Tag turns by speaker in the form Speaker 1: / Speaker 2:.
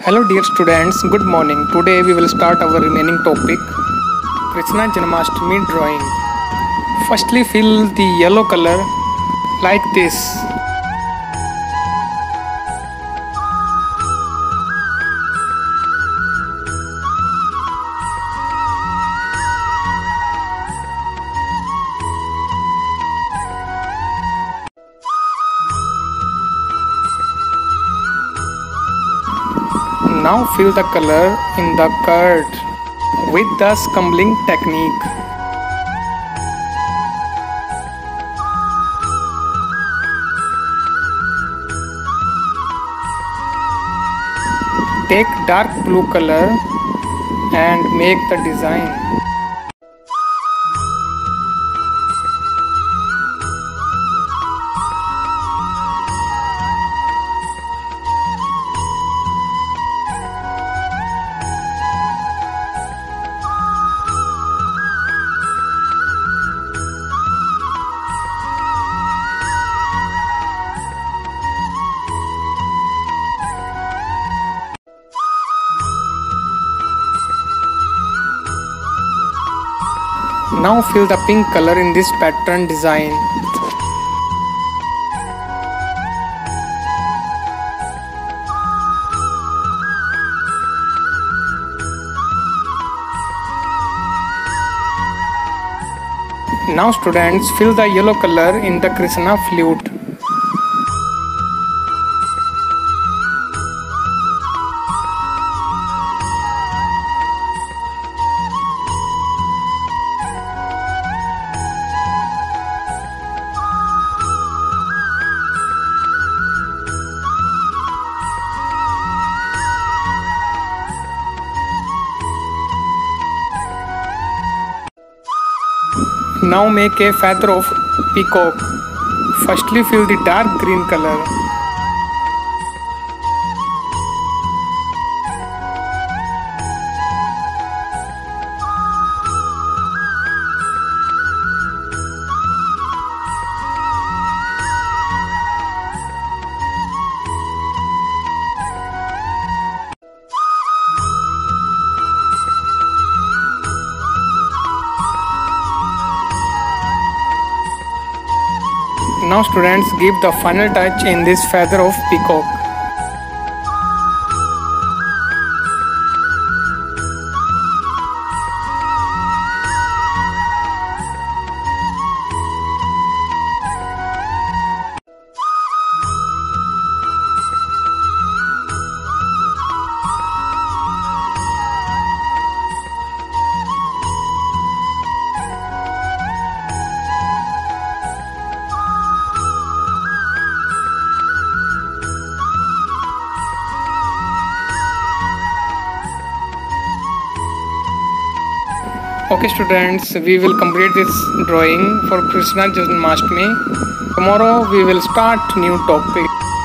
Speaker 1: Hello dear students, good morning. Today we will start our remaining topic Krishna Janmashtami drawing. Firstly fill the yellow color like this. Now fill the color in the curd with the scumbling technique. Take dark blue color and make the design. Now fill the pink color in this pattern design. Now students, fill the yellow color in the Krishna flute. Now make a feather of peacock. Firstly fill the dark green color. Now students, give the final touch in this feather of peacock. Okay students, we will complete this drawing for Krishna Janmashtami. Tomorrow we will start new topic.